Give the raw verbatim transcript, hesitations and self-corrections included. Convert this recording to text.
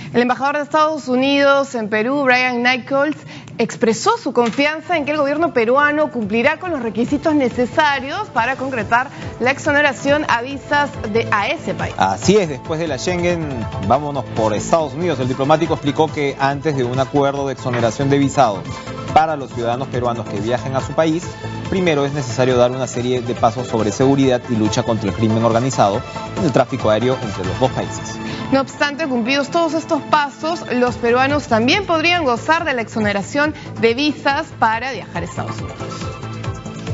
El embajador de Estados Unidos en Perú, Brian Nichols, expresó su confianza en que el gobierno peruano cumplirá con los requisitos necesarios para concretar la exoneración a visas de, a ese país. Así es, después de la Schengen, vámonos por Estados Unidos. El diplomático explicó que antes de un acuerdo de exoneración de visados para los ciudadanos peruanos que viajen a su país, primero es necesario dar una serie de pasos sobre seguridad y lucha contra el crimen organizado en el tráfico aéreo entre los dos países. No obstante, cumplidos todos estos pasos, los peruanos también podrían gozar de la exoneración de visas para viajar a Estados Unidos.